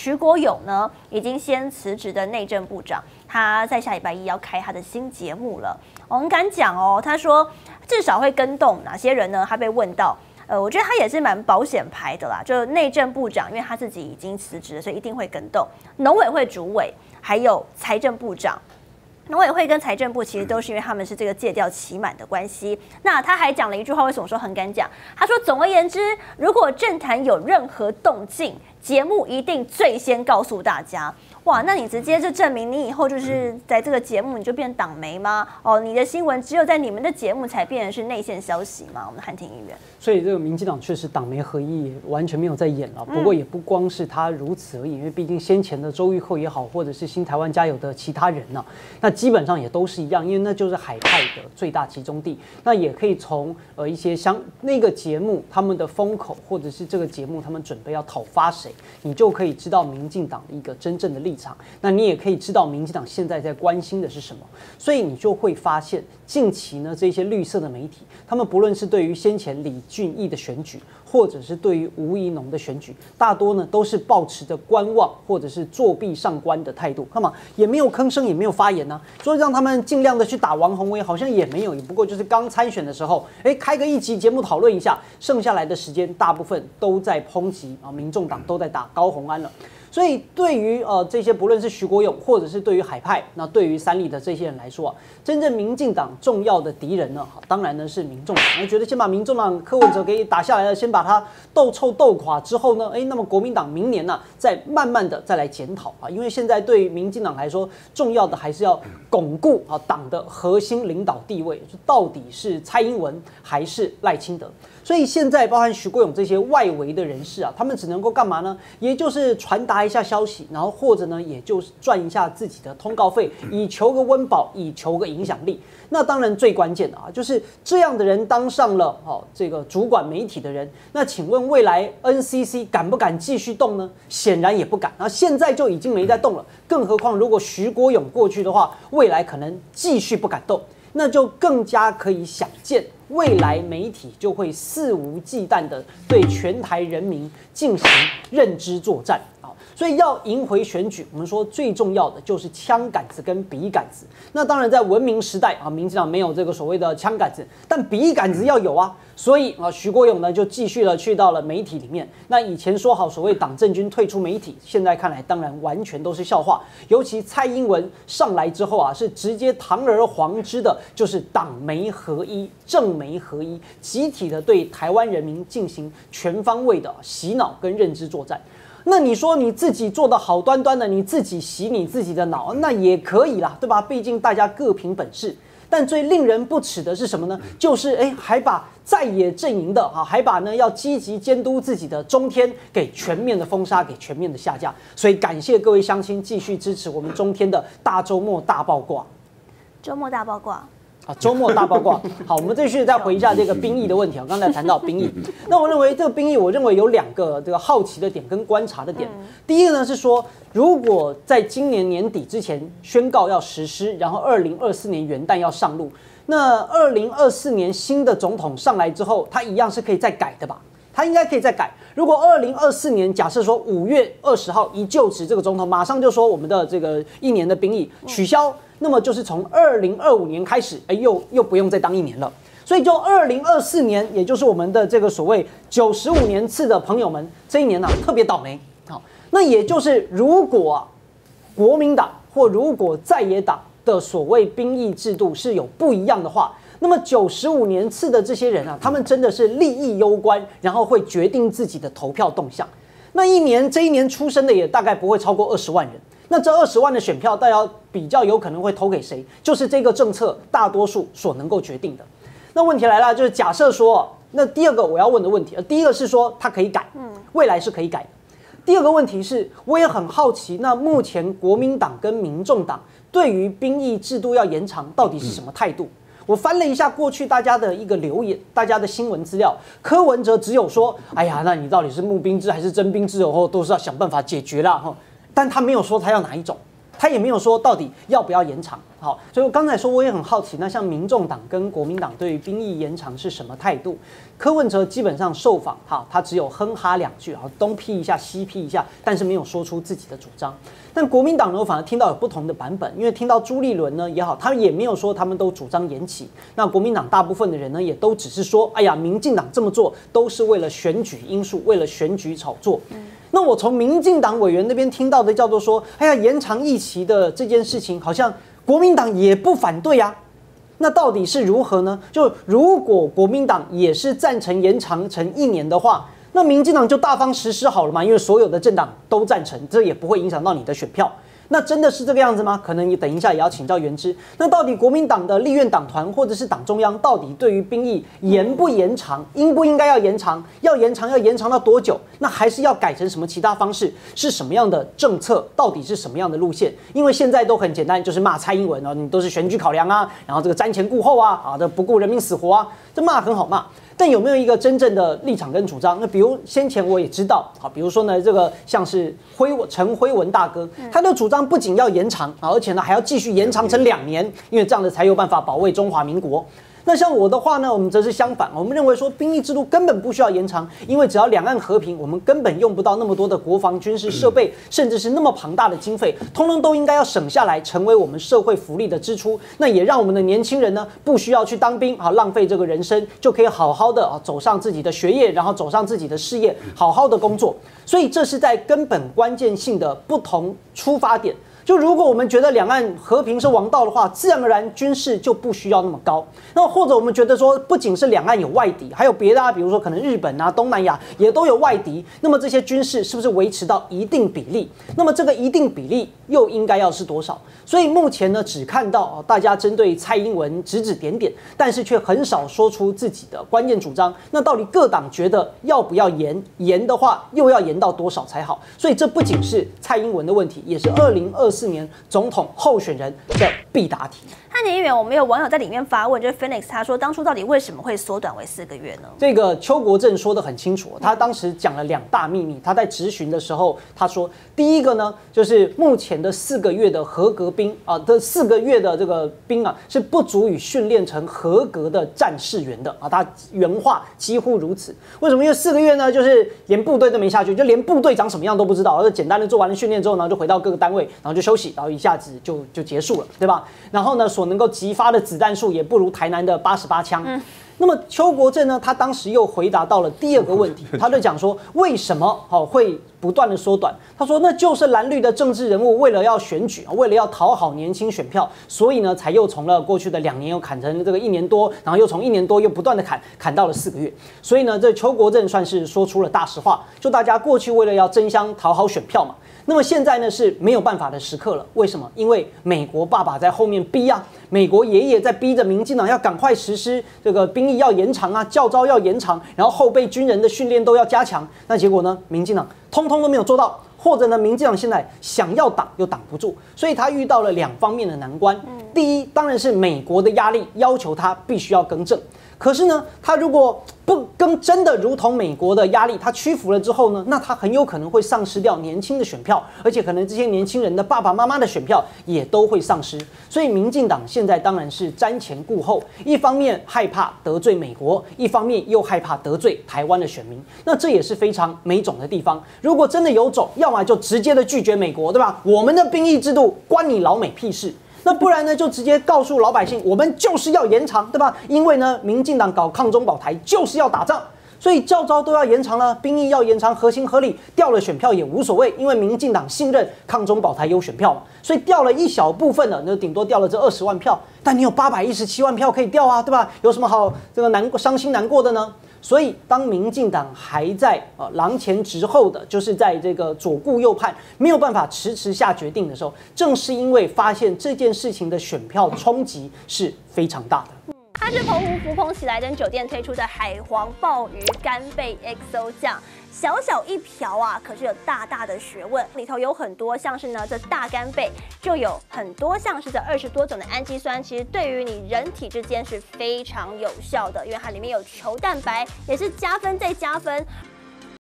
徐国勇呢，已经先辞职的内政部长，他在下礼拜一要开他的新节目了。我很敢讲哦，他说至少会跟动哪些人呢？他被问到。我觉得他也是蛮保险牌的啦，就内政部长，因为他自己已经辞职了，所以一定会跟动。农委会主委，还有财政部长。农委会跟财政部其实都是因为他们是这个借调期满的关系。那他还讲了一句话，为什么说很敢讲？他说：“总而言之，如果政坛有任何动静，节目一定最先告诉大家。”哇，那你直接就证明你以后就是在这个节目你就变党媒吗？哦，你的新闻只有在你们的节目才变成是内线消息吗？我们汉庭议员。 所以这个民进党确实党媒合一，完全没有在演了。不过也不光是他如此而已，因为毕竟先前的周玉蔻也好，或者是新台湾加油的其他人呢，那基本上也都是一样，因为那就是海派的最大集中地。那也可以从一些那个节目他们的风口，或者是这个节目他们准备要讨伐谁，你就可以知道民进党的一个真正的立场。那你也可以知道民进党现在在关心的是什么。所以你就会发现，近期呢这些绿色的媒体，他们不论是对于先前李俊毅的选举，或者是对于吴怡农的选举，大多呢都是抱持着观望或者是作弊上官的态度，那么也没有吭声，也没有发言呢，所以让他们尽量的去打王宏威，好像也没有，也不过就是刚参选的时候，开个一集节目讨论一下，剩下来的时间大部分都在抨击民众党都在打高虹安了。所以对于这些不论是徐国勇，或者是对于海派，那对于三立的这些人来说真正民进党重要的敌人呢，当然呢是民众党。觉得先把民众党柯文哲给打下来了，先把他斗臭斗垮之后呢，那么国民党明年呢再慢慢的再来检讨因为现在对于民进党来说，重要的还是要巩固党的核心领导地位，到底是蔡英文还是赖清德。所以现在包含徐国勇这些外围的人士他们只能够干嘛呢？也就是传达一下消息，然后或者呢，也就是赚一下自己的通告费，以求个温饱，以求个影响力。那当然最关键的就是这样的人当上了这个主管媒体的人，那请问未来 NCC 敢不敢继续动呢？显然也不敢。那现在就已经没在动了，更何况如果徐国勇过去的话，未来可能继续不敢动，那就更加可以想见。未来媒体就会肆无忌惮的对全台人民进行认知作战所以要赢回选举，我们说最重要的就是枪杆子跟笔杆子。那当然在文明时代民进党没有这个所谓的枪杆子，但笔杆子要有所以徐国勇呢就继续的去到了媒体里面。那以前说好所谓党政军退出媒体，现在看来当然完全都是笑话。尤其蔡英文上来之后是直接堂而皇之的，就是党媒合一、政媒合一，集体的对台湾人民进行全方位的洗脑跟认知作战。那你说你自己做的好端端的，你自己洗你自己的脑，那也可以啦，对吧？毕竟大家各凭本事。但最令人不齿的是什么呢？就是还把在野阵营的还把呢要积极监督自己的中天给全面的封杀，给全面的下架。所以感谢各位乡亲继续支持我们中天的大周末大爆卦。 周末大爆卦。 周末大八卦。好，我们继续再回一下这个兵役的问题刚才谈到兵役，那我认为这个兵役，我认为有2个这个好奇的点跟观察的点。第一个呢是说，如果在今年年底之前宣告要实施，然后2024年元旦要上路，那2024年新的总统上来之后，他一样是可以再改的吧？他应该可以再改。如果2024年假设说5月20号一就职，这个总统马上就说我们的这个1年的兵役取消。那么就是从2025年开始，又不用再当1年了，所以就2024年，也就是我们的这个所谓95年次的朋友们，这一年特别倒霉。好，那也就是如果国民党或如果在野党的所谓兵役制度是有不一样的话，那么95年次的这些人他们真的是利益攸关，然后会决定自己的投票动向。那这一年出生的也大概不会超过20万人。那这20万的选票，大家比较有可能会投给谁？就是这个政策大多数所能够决定的。那问题来了，就是假设说，那第2个我要问的问题，第一个是说它可以改，未来是可以改的。第2个问题是，我也很好奇，那目前国民党跟民众党对于兵役制度要延长，到底是什么态度？我翻了一下过去大家的一个留言，大家的新闻资料，柯文哲只有说，哎呀，那你到底是募兵制还是征兵制？都是要想办法解决啦。但他没有说他要哪一种， 他也没有说到底要不要延长。好，所以我刚才说我也很好奇，那像民众党跟国民党对于兵役延长是什么态度？柯文哲基本上受访，他只有哼哈2句，东批一下西批一下，但是没有说出自己的主张。但国民党呢，我反而听到有不同的版本，因为听到朱立伦呢也好，他也没有说他们都主张延期。那国民党大部分的人呢，也都只是说，哎呀，民进党这么做都是为了选举因素，为了选举炒作。那我从民进党委员那边听到的叫做说，哎呀，延长役期的这件事情，好像国民党也不反对啊。那到底是如何呢？就如果国民党也是赞成延长成1年的话，那民进党就大方实施好了嘛，因为所有的政党都赞成，这也不会影响到你的选票。那真的是这个样子吗？可能你等一下也要请教元之。那到底国民党的立院党团或者是党中央，到底对于兵役延不延长，应不应该要延长？要延长到多久？那还是要改成什么其他方式？是什么样的政策？到底是什么样的路线？因为现在都很简单，就是骂蔡英文啊，你都是选举考量啊，然后这个瞻前顾后啊，这不顾人民死活啊，这骂很好骂。但有没有一个真正的立场跟主张？那比如先前我也知道，好，比如说呢，这个像是陈辉文大哥，他的主张不仅要延长，而且呢还要继续延长成2年，因为这样子才有办法保卫中华民国。那像我的话呢，我们则是相反，我们认为说兵役制度根本不需要延长，因为只要两岸和平，我们根本用不到那么多的国防军事设备，甚至是那么庞大的经费，通通都应该要省下来，成为我们社会福利的支出。那也让我们的年轻人呢，不需要去当兵啊，浪费这个人生，就可以好好的走上自己的学业，然后走上自己的事业，好好的工作。所以这是在根本关键性的不同出发点。就如果我们觉得两岸和平是王道的话，自然而然军事就不需要那么高。那或者我们觉得说，不仅是两岸有外敌，还有别的比如说可能日本啊、东南亚也都有外敌。那么这些军事是不是维持到一定比例？那么这个一定比例又应该要是多少？所以目前呢，只看到大家针对蔡英文指指点点，但是却很少说出自己的关键主张。那到底各党觉得要不要延？延的话又要延到多少才好？所以这不仅是蔡英文的问题，也是2024年总统候选人的必答题。 汉年议员，我们有网友在里面发问，就是 Phoenix 他说，当初到底为什么会缩短为4个月呢？ 这个邱国正说得很清楚，他当时讲了2大秘密。他在质询的时候，他说，第一个呢，就是目前的4个月的合格兵啊，这4个月的这个兵啊，是不足以训练成合格的战士员的啊。他原话几乎如此。为什么？因为4个月呢，就是连部队都没下去，就连部队长什么样都不知道，就简单的做完了训练之后呢，就回到各个单位，然后就休息，然后一下子就结束了，对吧？然后呢，所能够击发的子弹数也不如台南的88枪。那么邱国正呢，他当时又回答到了第2个问题，他就讲说为什么会不断的缩短？他说那就是蓝绿的政治人物为了要选举，为了要讨好年轻选票，所以呢才又从了过去的2年又砍成这个1年多，然后又从1年多又不断的砍到了4个月。所以呢，这邱国正算是说出了大实话，就大家过去为了要争相讨好选票嘛。那么现在呢是没有办法的时刻了，为什么？因为美国爸爸在后面逼啊，美国爷爷在逼着民进党要赶快实施这个兵役要延长啊，教召要延长，然后后备军人的训练都要加强。那结果呢，民进党通通都没有做到，或者呢，民进党现在想要挡又挡不住，所以他遇到了2方面的难关。第一，当然是美国的压力，要求他必须要更正。可是呢，他如果不跟真的如同美国的压力，他屈服了之后呢，那他很有可能会丧失掉年轻的选票，而且可能这些年轻人的爸爸妈妈的选票也都会丧失。所以民进党现在当然是瞻前顾后，一方面害怕得罪美国，一方面又害怕得罪台湾的选民。那这也是非常没种的地方。如果真的有种，要么就直接的拒绝美国，对吧？我们的兵役制度关你老美屁事。那不然呢，就直接告诉老百姓，我们就是要延长，对吧？因为呢，民进党搞抗中保台就是要打仗，所以教召都要延长了，兵役要延长，合情合理，掉了选票也无所谓，因为民进党信任抗中保台有选票嘛，所以掉了一小部分的，那顶多掉了这20万票，但你有817万票可以掉啊，对吧？有什么好这个伤心难过的呢？所以，当民进党还在狼前直后的，就是在这个左顾右盼，没有办法迟下决定的时候，正是因为发现这件事情的选票冲击是非常大的。 它是澎湖福朋喜来登酒店推出的海皇鲍鱼干贝 XO 酱，小小一瓢啊，可是有大大的学问，里头有很多像是呢这大干贝就有很多像是这20多种的氨基酸，其实对于你人体之间是非常有效的，因为它里面有球蛋白，也是加分再加分。